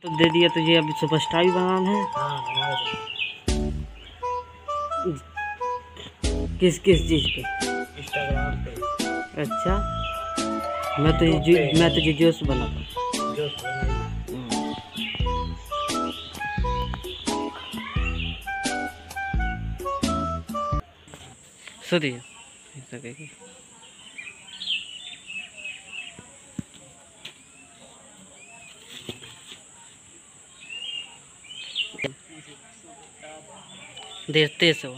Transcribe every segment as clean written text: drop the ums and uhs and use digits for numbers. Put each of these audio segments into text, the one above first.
तो दे दिया तुझे, अब सुपरस्टार भी बनाना है। हाँ बना दे। किस किस चीज़ पे? इंस्टाग्राम पे। अच्छा, मैं तुझे जोश बनाता हूँ। जोश बनाइए। सो दिया ऐसा कहेगी। देखते से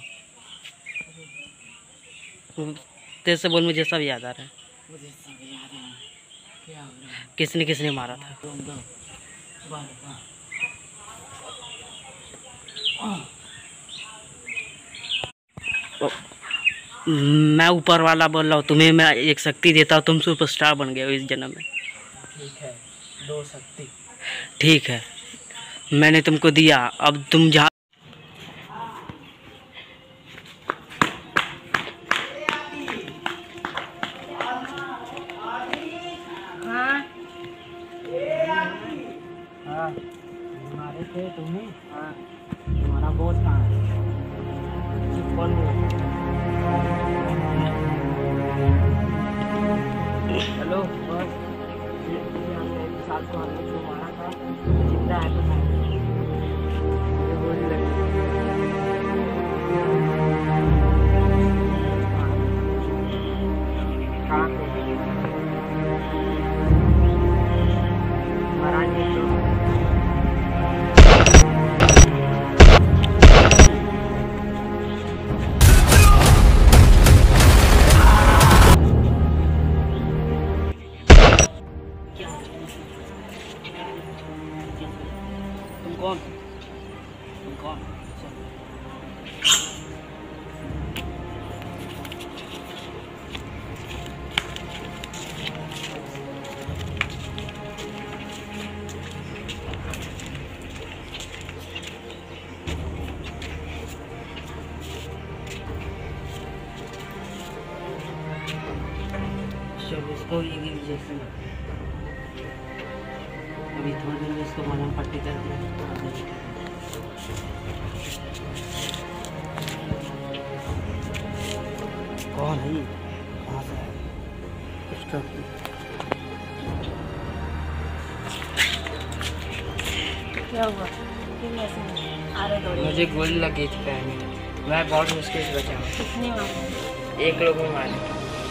तेरे से बोल, मुझे सब याद आ रहा है। मुझे सब याद है। क्या हो रहा है? किसने मारा था? मैं ऊपर वाला बोल रहा हूँ, तुम्हें मैं एक शक्ति देता हूँ, तुम सुपरस्टार बन गए हो इस जन्म में। ठीक है, 2 शक्ति। ठीक है, मैंने तुमको दिया, अब तुम जहाँ हाँ मारे थे तुम्हें। हाँ तुम्हारा बॉस कहाँ है? कौन हेलो बॉस, साल को हमने जो मारा था जिंदा है तो कौन? चलो इसको ये इंजेक्शन अभी थोड़ी देर में इसको मलहम पट्टी कर दिया। कौन है? कहाँ से है? क्या हुआ? मुझे गोली लगी थी पैर में, मैं बहुत मुश्किल से बचा हूँ। किसने मारा? एक लोग में मारे।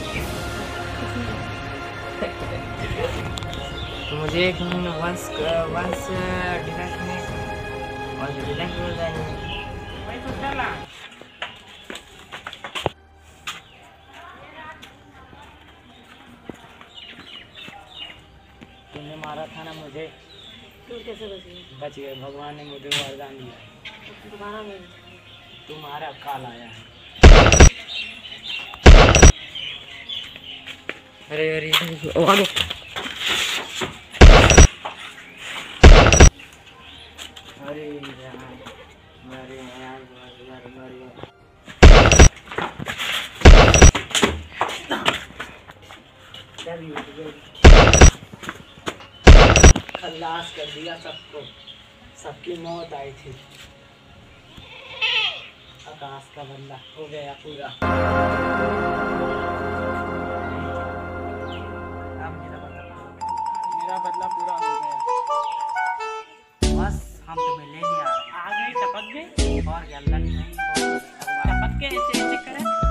मुझे वंश डिलेक्ट में और डिलेक्ट हो जाएंगे। तुमने मारा था ना मुझे, तू कैसे बच गया? बच गए, भगवान ने मुझे वरदान दिया। दोबारा मिल तुम्हारा काल आया है। अरे अरे अरे खल्लास कर दिया सबको, सबकी मौत आई थी। आकाश का बदला हो गया पूरा। मेरा बदला पूरा हो गया। बस हम तुम्हें लेने आ गए, आ गए, टपक गए और क्या लग नहीं, टपक के ऐसे ऐसे करें।